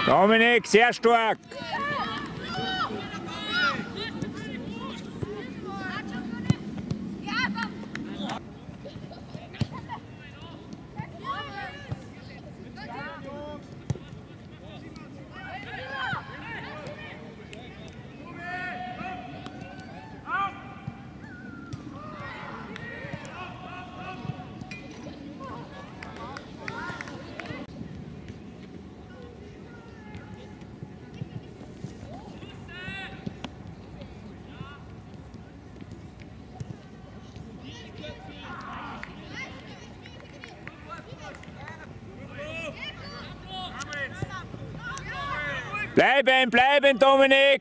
Dominik, sehr stark. Bleiben, bleiben, Dominik!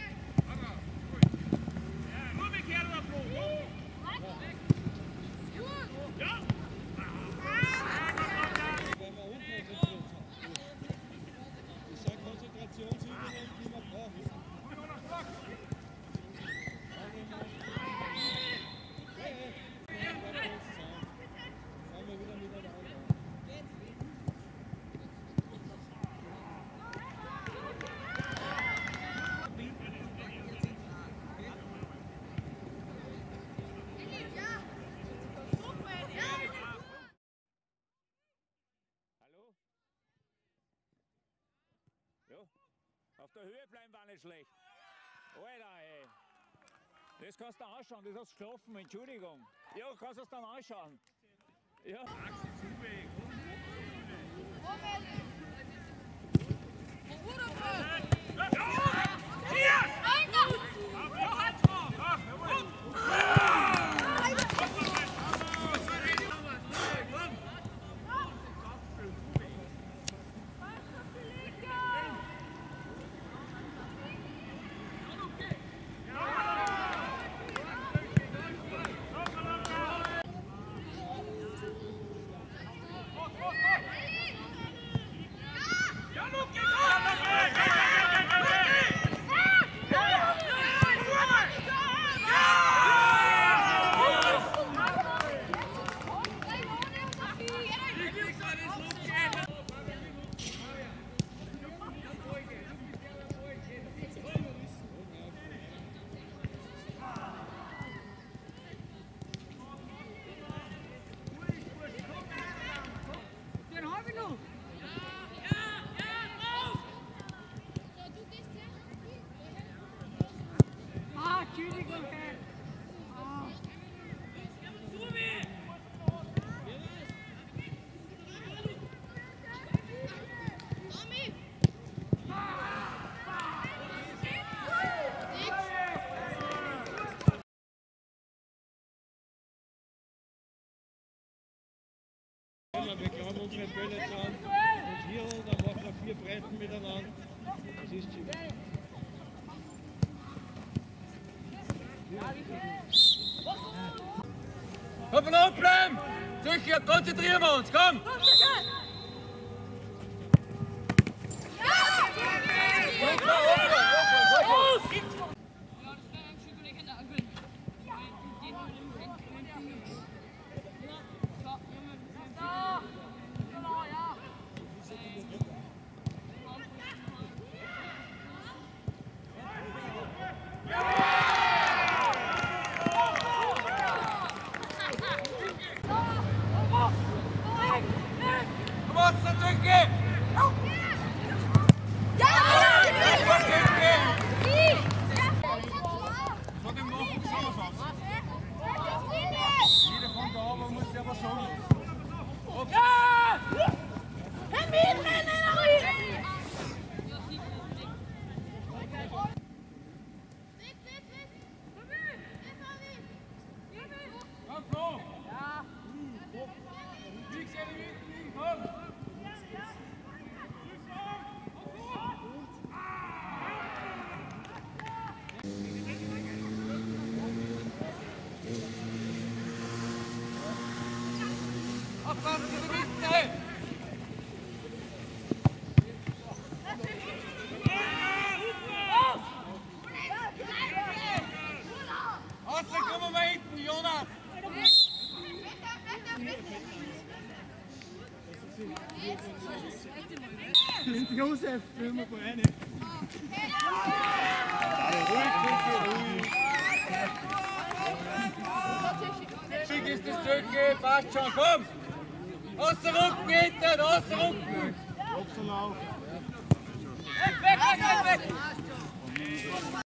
Auf der Höhe bleiben war nicht schlecht. Alter, ey. Das kannst du anschauen, das hast du geschlafen, Entschuldigung. Ja, kannst du es dann anschauen. Ja. Wir glauben unsere Bälle dran. Und hier, dann machen wir 4 Breiten miteinander. Das ist schön. Komm von oben bleiben! Sicher, konzentrieren wir uns, komm! Josef, will man vor eine. Ruhig ist das Züge, passt schon, komm! Außenrücken hinten, Außenrücken! Boxerlauf. Weg, weg, weg, weg!